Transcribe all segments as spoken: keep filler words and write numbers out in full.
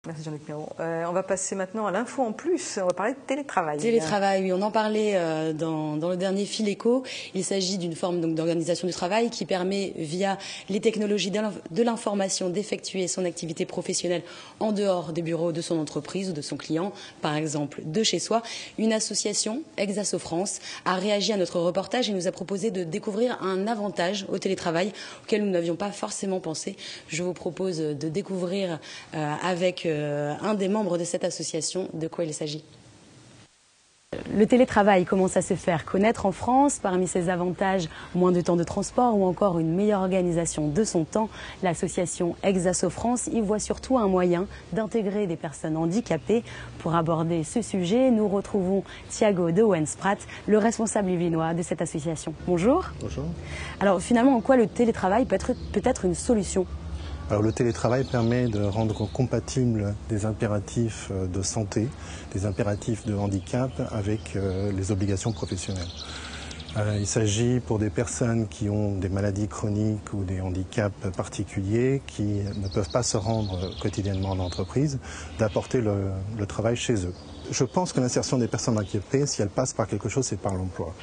Merci Jean-Luc Méraud. Euh, on va passer maintenant à l'info en plus. On va parler de télétravail. Télétravail, oui, on en parlait euh, dans, dans le dernier fil éco. Il s'agit d'une forme donc d'organisation du travail qui permet, via les technologies de l'information, d'effectuer son activité professionnelle en dehors des bureaux de son entreprise ou de son client, par exemple de chez soi. Une association, Exaso France, a réagi à notre reportage et nous a proposé de découvrir un avantage au télétravail auquel nous n'avions pas forcément pensé. Je vous propose de découvrir euh, avec Euh, un des membres de cette association de quoi il s'agit. Le télétravail commence à se faire connaître en France. Parmi ses avantages, moins de temps de transport ou encore une meilleure organisation de son temps. L'association Exaso France y voit surtout un moyen d'intégrer des personnes handicapées. Pour aborder ce sujet, nous retrouvons Thiago de Wensprat, le responsable yvelinois de cette association. Bonjour. Bonjour. Alors finalement, en quoi le télétravail peut être, peut être une solution ? Alors, le télétravail permet de rendre compatibles des impératifs de santé, des impératifs de handicap avec euh, les obligations professionnelles. Euh, il s'agit pour des personnes qui ont des maladies chroniques ou des handicaps particuliers qui ne peuvent pas se rendre quotidiennement en entreprise, d'apporter le, le travail chez eux. Je pense que l'insertion des personnes handicapées, si elle passe par quelque chose, c'est par l'emploi.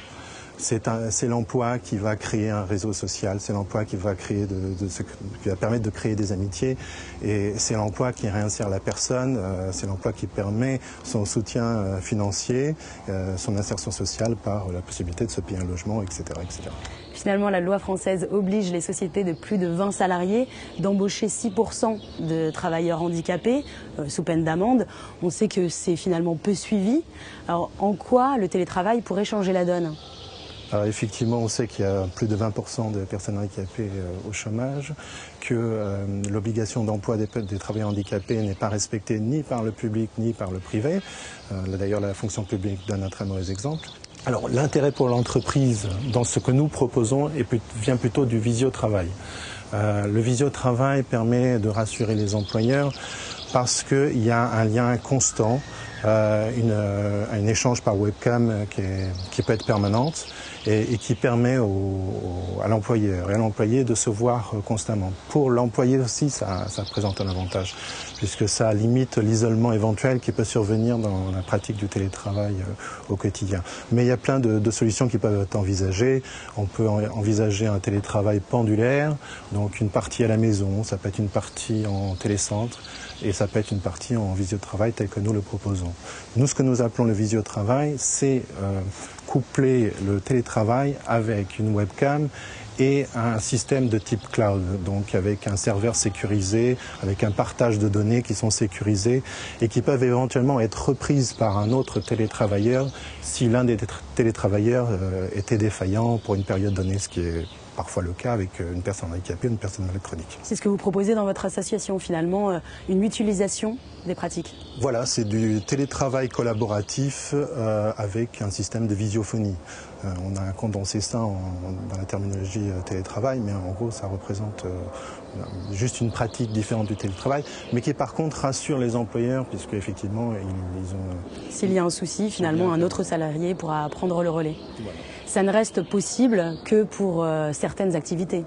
C'est l'emploi qui va créer un réseau social, c'est l'emploi qui va créer de, de, qui va permettre de créer des amitiés, et c'est l'emploi qui réinsère la personne, euh, c'est l'emploi qui permet son soutien euh, financier, euh, son insertion sociale par la possibilité de se payer un logement, et cetera, et cetera. Finalement, la loi française oblige les sociétés de plus de vingt salariés d'embaucher six pour cent de travailleurs handicapés euh, sous peine d'amende. On sait que c'est finalement peu suivi. Alors, en quoi le télétravail pourrait changer la donne ? Alors effectivement, on sait qu'il y a plus de vingt pour cent de personnes handicapées euh, au chômage, que euh, l'obligation d'emploi des, des travailleurs handicapés n'est pas respectée ni par le public ni par le privé. Euh, D'ailleurs, la fonction publique donne un très mauvais exemple. Alors l'intérêt pour l'entreprise dans ce que nous proposons est, vient plutôt du visio-travail. Euh, le visio-travail permet de rassurer les employeurs parce qu'il y a un lien constant, euh, une, euh, un échange par webcam qui, est, qui peut être permanente et, et qui permet au, au, à l'employeur et à l'employé de se voir constamment. Pour l'employé aussi, ça, ça présente un avantage, puisque ça limite l'isolement éventuel qui peut survenir dans la pratique du télétravail euh, au quotidien. Mais il y a plein de, de solutions qui peuvent être envisagées. On peut envisager un télétravail pendulaire, donc une partie à la maison, ça peut être une partie en télécentre, et ça peut être une partie en visio-travail tel que nous le proposons. Nous, ce que nous appelons le visio-travail, c'est euh, coupler le télétravail avec une webcam et un système de type cloud, donc avec un serveur sécurisé, avec un partage de données qui sont sécurisées et qui peuvent éventuellement être reprises par un autre télétravailleur si l'un des télétravailleurs euh, était défaillant pour une période donnée, ce qui est parfois le cas avec une personne handicapée ou une personne malade chronique. C'est ce que vous proposez dans votre association, finalement, une mutualisation des pratiques. Voilà, c'est du télétravail collaboratif euh, avec un système de visiophonie. Euh, on a condensé ça en, dans la terminologie euh, télétravail, mais en gros, ça représente euh, juste une pratique différente du télétravail, mais qui par contre rassure les employeurs, puisque effectivement, ils, ils ont... S'il y a un souci, finalement, un autre salarié pourra prendre le relais. Voilà. Ça ne reste possible que pour euh, certaines activités.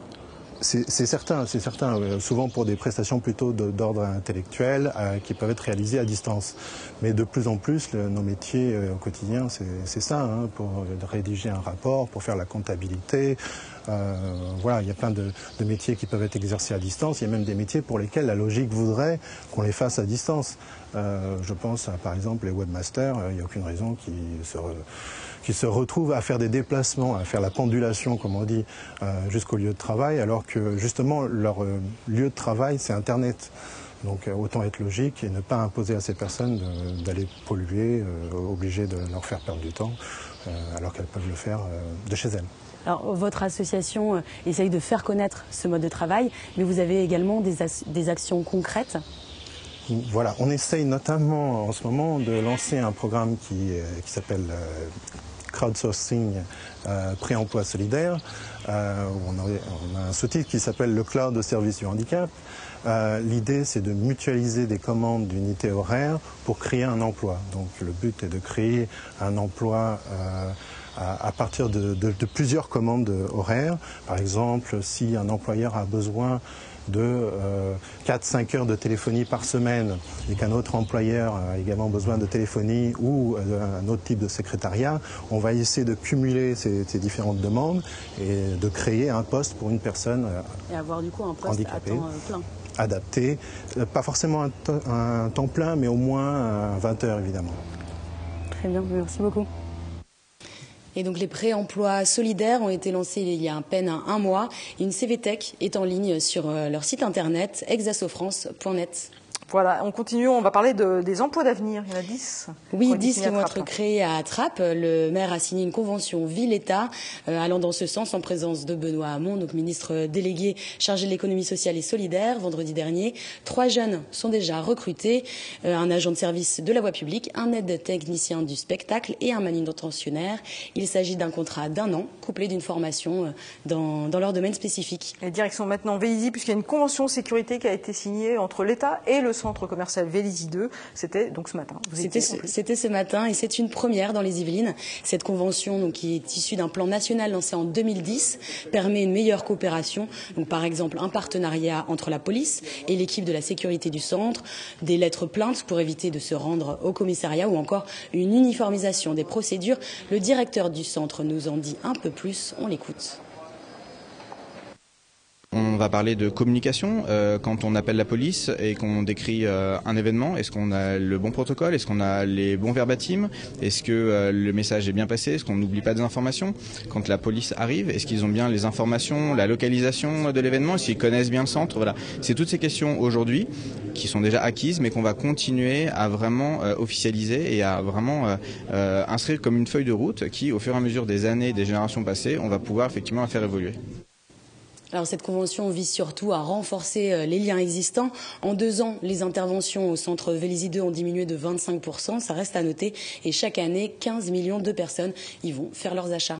C'est certain, c'est certain. Euh, souvent pour des prestations plutôt d'ordre intellectuel euh, qui peuvent être réalisées à distance. Mais de plus en plus, le, nos métiers euh, au quotidien, c'est ça, hein, pour euh, rédiger un rapport, pour faire la comptabilité. Euh, voilà, il y a plein de, de métiers qui peuvent être exercés à distance. Il y a même des métiers pour lesquels la logique voudrait qu'on les fasse à distance. Euh, je pense à, par exemple, les webmasters. Euh, il n'y a aucune raison qu'ils se, re, qui se retrouvent à faire des déplacements, à faire la pendulation, comme on dit, euh, jusqu'au lieu de travail, alors que justement leur euh, lieu de travail, c'est Internet. Donc euh, autant être logique et ne pas imposer à ces personnes d'aller polluer, euh, obliger de leur faire perdre du temps, euh, alors qu'elles peuvent le faire euh, de chez elles. Alors, votre association euh, essaye de faire connaître ce mode de travail, mais vous avez également des, des actions concrètes. Voilà, on essaye notamment en ce moment de lancer un programme qui, euh, qui s'appelle euh, Crowdsourcing euh, Pré-emploi solidaire. Euh, on, a, on a un sous-titre qui s'appelle le Cloud au service du handicap. Euh, L'idée, c'est de mutualiser des commandes d'unités horaires pour créer un emploi. Donc le but est de créer un emploi euh, à, à partir de, de, de plusieurs commandes horaires. Par exemple, si un employeur a besoin de euh, quatre à cinq heures de téléphonie par semaine et qu'un autre employeur a également besoin de téléphonie ou euh, un autre type de secrétariat, on va essayer de cumuler ces, ces différentes demandes et de créer un poste pour une personne euh, et avoir du coup un poste handicapée, à temps plein. Adapté, euh, pas forcément un, un temps plein, mais au moins vingt heures évidemment. Très bien, merci beaucoup. Et donc les pré-emplois solidaires ont été lancés il y a à peine un mois. Une C V Tech est en ligne sur leur site internet exasofrance point net. Voilà, on continue, on va parler de, des emplois d'avenir. Il y en a dix. Oui, dix qui vont être créés à Trappes. Le maire a signé une convention ville-État euh, allant dans ce sens en présence de Benoît Hamon, donc ministre délégué chargé de l'économie sociale et solidaire, vendredi dernier. Trois jeunes sont déjà recrutés, euh, un agent de service de la voie publique, un aide technicien du spectacle et un manutentionnaire. Il s'agit d'un contrat d'un an, couplé d'une formation euh, dans, dans leur domaine spécifique. Et direction maintenant Vélizy, puisqu'il y a une convention sécurité qui a été signée entre l'État et le centre commercial Vélizy deux, c'était donc ce matin. C'était ce, c'était ce matin et c'est une première dans les Yvelines. Cette convention, donc, qui est issue d'un plan national lancé en deux mille dix, permet une meilleure coopération. Donc, par exemple, un partenariat entre la police et l'équipe de la sécurité du centre, des lettres plaintes pour éviter de se rendre au commissariat ou encore une uniformisation des procédures. Le directeur du centre nous en dit un peu plus, on l'écoute. On va parler de communication euh, quand on appelle la police et qu'on décrit euh, un événement. Est-ce qu'on a le bon protocole? Est-ce qu'on a les bons verbatims? Est-ce que euh, le message est bien passé? Est-ce qu'on n'oublie pas des informations? Quand la police arrive, est-ce qu'ils ont bien les informations, la localisation de l'événement? Est-ce qu'ils connaissent bien le centre? Voilà, c'est toutes ces questions aujourd'hui qui sont déjà acquises, mais qu'on va continuer à vraiment euh, officialiser et à vraiment euh, euh, inscrire comme une feuille de route qui, au fur et à mesure des années, des générations passées, on va pouvoir effectivement la faire évoluer. Alors cette convention vise surtout à renforcer les liens existants. En deux ans, les interventions au centre Vélizy deux ont diminué de vingt-cinq pour cent, ça reste à noter. Et chaque année, quinze millions de personnes y vont faire leurs achats.